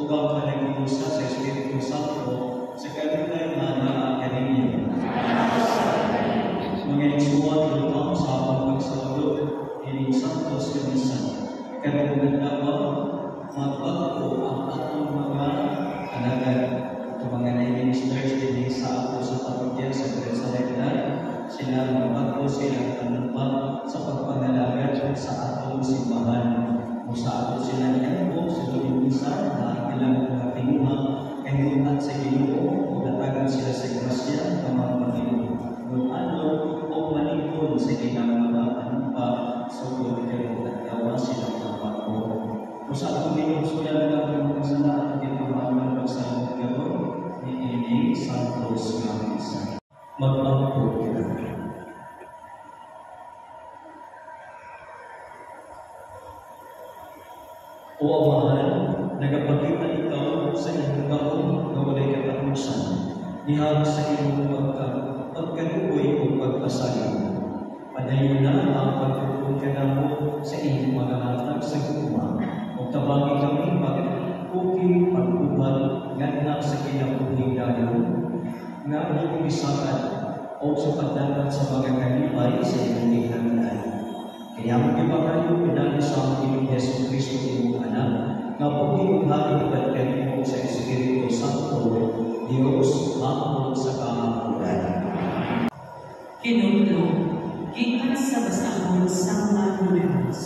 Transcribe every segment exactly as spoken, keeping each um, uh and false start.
ug ang panag-iusa sa Espiritu Santo sa kadugay nga naa kaniya. Mga igsuon lutang sa akong pagsaulog ining Santos Kanisan. Kadugay daw magbago ang atong mga kanagan. Ito mga na-ministers din sa ato sa parokya sa Jerusalem, sila magbago silang tanumpang sa pagpangalagat sa atong simbahan. Kung sa ato sila niyako, sa lumimisa na ilang mga tinguha, kahimutan sa Ginoo, o natagan sila sa grasya, kamang Panginoon. Kung ano, o malikon sa ilang mga anumpa, sugod kayo at gawa silang magbago. Kung sa atong minugsuyan lang ang mga sana at ginamaman pagsalong gano'n, ni Ining Santos Kanisan. Mag-ampo kita. O Amahan, nagapakita ikaw sa iyong taon na walay katapusan, nihag sa iyong pagka, pagkaluoy o pagpasayo. Padayon na ang pagkukun ka na mo sa iyong mga hatag sa guma, o tabangin kami pagkuking pagkuhan nga sa kinabuhing dayon, nga iyong isakan o sa pagdagat sa mga kanibay sa iyong ihanay. Kaya magkipakayo pinali sa Panginoong Yesu Kristo iyong anak, nga po iyong halipad kayo sa Espiritu Santo, Diyos, hapon sa kahapunan. Kinundo, gikan sa basahon sa mga numeros.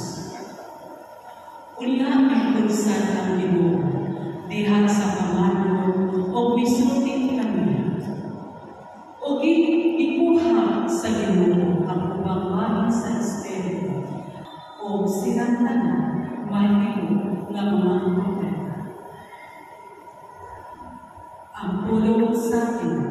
Una ang pagsan ng Ginoo, diha sa pamanon o misulting kaniya. O ikuha sa Ginoo ang ubang sa Espiritu, o silang tanan mahigit nga mga propeta. Ang pulong sa Ginoo.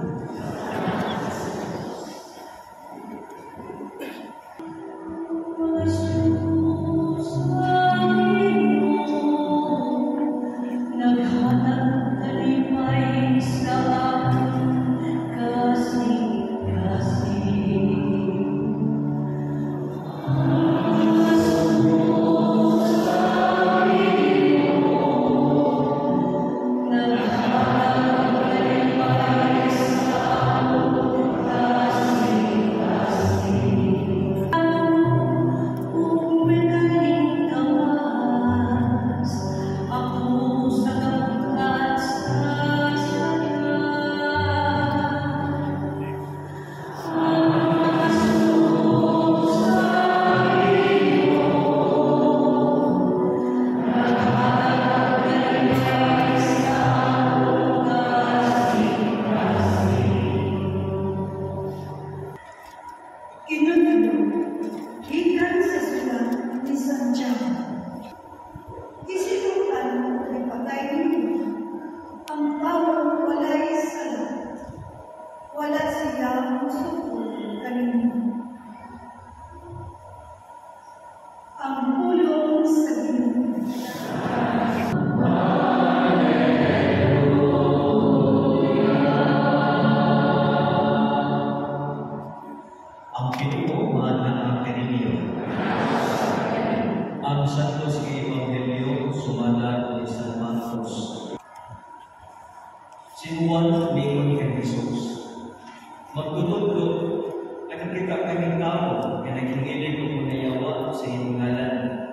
Si Juan lingon kay Jesus. Magtutudlo, nakakita kami tao na naghingilig o kunayawa sa iyong ngalan.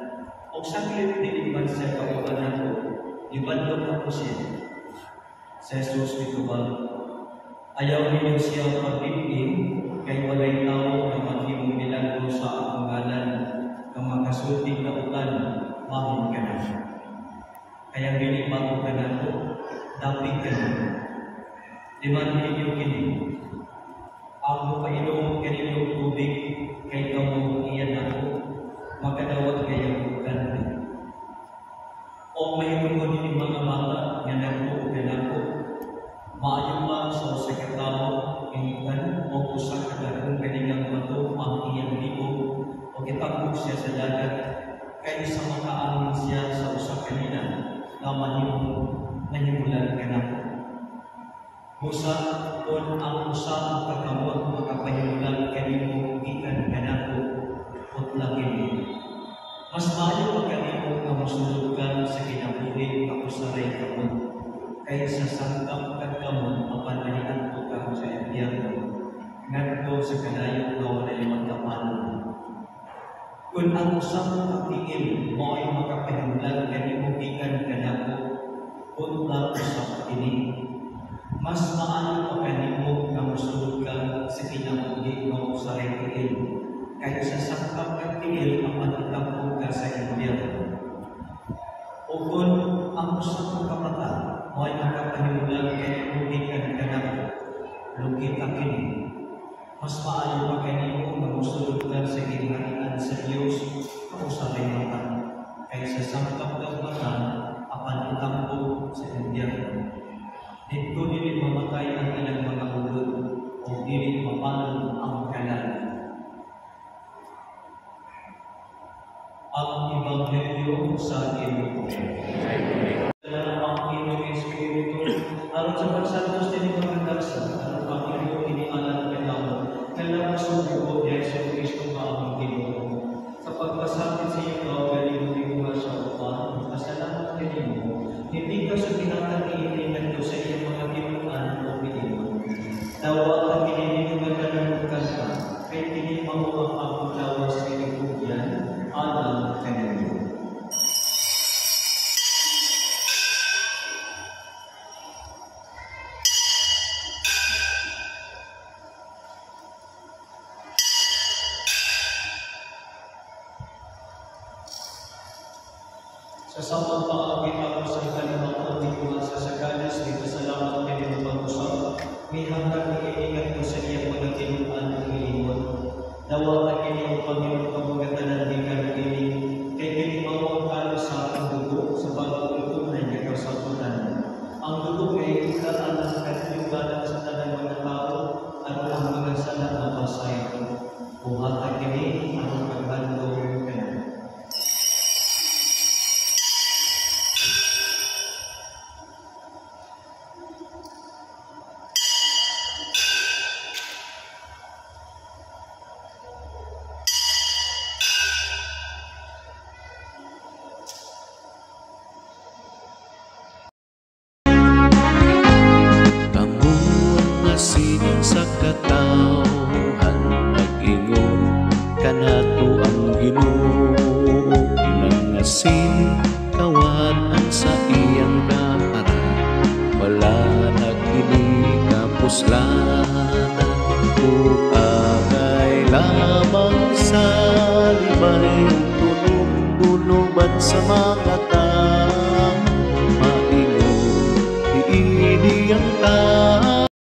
O saklit nilipan siya kauban ako, ibandok ako siya. Sa Jesus mitubag, ayaw ninyo siya pag-ibig, kay walay tao na maghimong milagro sa akong ngalan, kang makasulting na utan, mahin ka na. Kaya binibag ko ka na ko, dapig ka na. Liman ninyo kini. Ako painom kaninyo tubig, kay kamo iyan ako, makadawat kayong ganti. O mahitungon ni mga bata, nga nako ka nako, maayon pa sa usa ka tawo, inukan o usa ka dagkong kanilang bato ang iyang libo, o kitagog siya sa dagat, kay sa makaangin siya sa usa kanila, na mahimong nahimulan ka nako. Musa, kung ang usa ang kakamot makapahimulan kanimo gikan kanako, utlakin. Mas maayo pa kanimo nga mosulod ka sa kinabuhi ako sa ray kamot, kay sa sangkap kag kamot apan maniadto ka sa impyerno, ngadto sa kalayo nga walay magkapanon. Kung ang usang katingin mo ay makapahinlan kanimo gikan kanako, punta usap kini. Mas maano pa kanimo nga mosulod ka sa kinabuhi nga sa ray tiil, kay sa sangkap kag tiil apan itampo ka sa impyerno. O kung ang usang kapata mo ay makapahinlan kanimo gikan kanako, lugit ka kini. Mas maayo pa kanimo nga mosulod ka sa ginharian sa Dios ako sa mata, kaysa sangkap kag mata apan itampo sa impyerno. Dito dili mamatay ang ilang mga ulod o dili mapanon ang kalan. Ang Ebanghelyo sa Ginoo. Dala ang Ginoo Espiritu aron sa pagsantos din mga daksa aron ang Ginoo inialan kanaon kailangan subuko ni Yesu Kristo nga ang Ginoo. Sa pagpasakit sa iyo nga galing mo sa upan, pasalamat kanimo. Hindi ka sa tinatag-iilingan ko sa iyong mga ginuan o pilihan. Dawa ang kininig mo magkanamukan ka, kay tinima mo ang akong lawas sa iyong bugyan, alam kanimo. Sa samang paagit ako sa kalimakon di ko sa sagalis, di pasalamat kayo ng pag-usap. May hanggang iingat ko sa iyang mga kinuan ng ilimon. Dawa ang inyong Panginoon pagmagatanan di karugiling, kay kinimaw ang kalo sa aking dugo sa bagong tunay na kasabutan. Ang dugo ay ikaan ng katiluganan sa tanang mga tao at ang mga sana na pasay. Buhat kini ang pagbandong kayo. Sa katawhan nag-ingon kanato ang Ginoo, nangasin kawan sa iyang daparan, wala nagini kapuslanan, upagay lamang sa libay tunog-tunuban sa mga